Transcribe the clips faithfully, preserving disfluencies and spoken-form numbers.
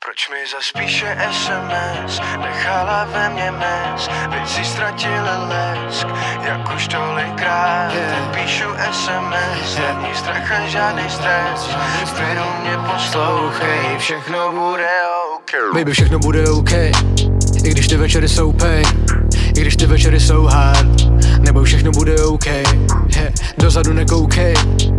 Proč mi zaspíše es em es, nechala ve mně mes, věci ztratily lesk, jak už tolikrát. Tak píšu es em es, není strach a žádný stres, v klidu mě poslouchej, všechno bude OK. Baby, všechno bude OK, i když ty večery jsou pain, i když ty večery jsou hard, nebo všechno bude OK, yeah. Dozadu nekoukej,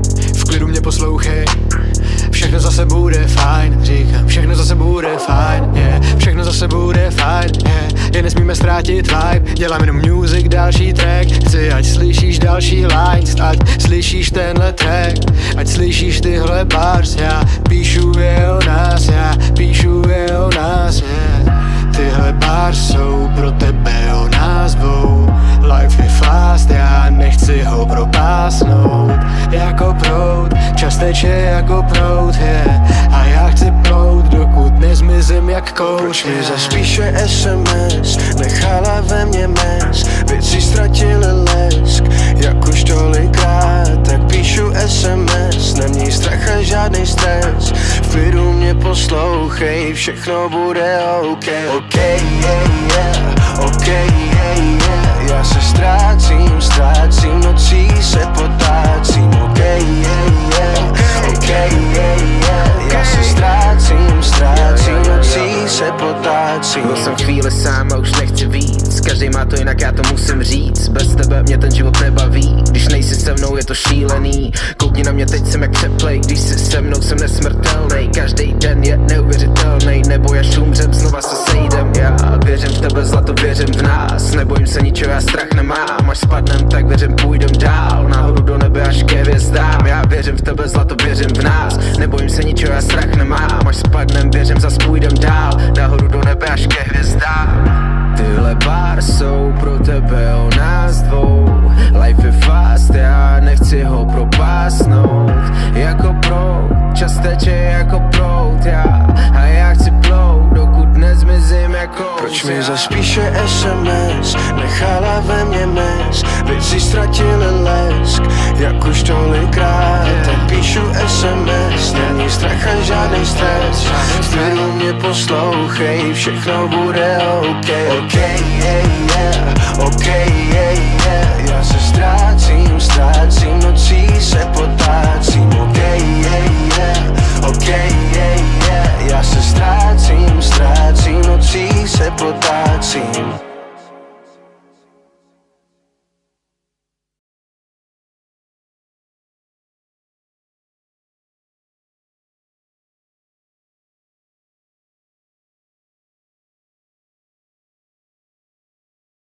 v klidu mě poslouchej, všechno zase bude fajn, říkám, všechno zase bude fajn, yeah. Všechno zase bude fajn, yeah. Jen nesmíme ztrátit vibe, dělám jenom music, další track, chci, ať slyšíš další lines, ať slyšíš tenhle track, ať slyšíš tyhle bars, já píšu je o nás, já píšu je o nás, yeah. Tyhle bars jsou pro tebe o nás dvou, life je fast, já nechci ho propásnout, jako proud, čas teče jako proud, yeah. A já chci plout, dokud nezmizím jak kouř. Proč mi zaspíše es em es, nechala ve mně mes, věci ztratily lesk, jak už tolikrát. Tak píšu es em es, neměj strach a žádný stres, v klidu mě poslouchej, všechno bude OK. OK, yeah, yeah, OK, yeah, yeah. Já se ztrácím, ztrácím, nocí se potácím. OK, yeah, yeah, OK, yeah, yeah. Já se ztrácím, ztrácím, nocí se potácím. Byl jsem chvíli sám a už nechci víc, každý má to jinak, já to musím říct. Bez tebe mě ten život nebaví, když nejsi se mnou je to šílený. Koukni na mě, teď jsem jak přeplej, když jsi se mnou jsem nesmrtelnej. Každý den je neuvěřitelný, nebo až umřem, znova se sejdem. Já věřím v tebe zlato, věřím v nás, nebojím se ničeho, já strach nemám. Až spadnem, tak věřím půjdem dál, nahoru do nebe až ke hvězdám. Já věřím v tebe zlato, věřím v nás, nebojím se ničeho, já strach nemám. Až spadnem, věřím zas půjdem dál, nahoru do nebe až ke hvězdám. Tyhle bar jsou pro tebe o nás dvou, life je fast, já nechci ho propásnout, jako proud, čas teče jako proud, já, a já chci plout, dokud nezmizím jako. Proč mi zaspíše es em es, nechala ve mně mes, věci ztratily lesk, jak už tolikrát. Tak píšu es em es, není strach a žádný stres, v klidu mě poslouchej, všechno bude OK. OK, yeah, yeah, OK, yeah, yeah. Já se ztrácím, ztrácím, nocí se potácím. OK, yeah, yeah, OK, yeah,